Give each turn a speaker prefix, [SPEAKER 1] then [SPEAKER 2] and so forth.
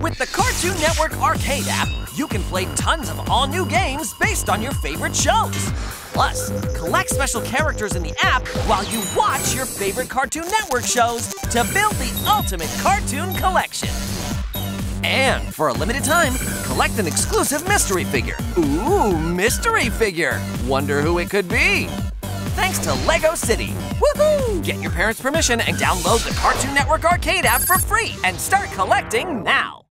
[SPEAKER 1] With the Cartoon Network Arcade app, you can play tons of all-new games based on your favorite shows. Plus, collect special characters in the app while you watch your favorite Cartoon Network shows to build the ultimate cartoon collection. And for a limited time, collect an exclusive mystery figure. Ooh, mystery figure! Wonder who it could be? Thanks to Lego City. Woohoo! Get your parents' permission and download the Cartoon Network Arcade app for free and start collecting now.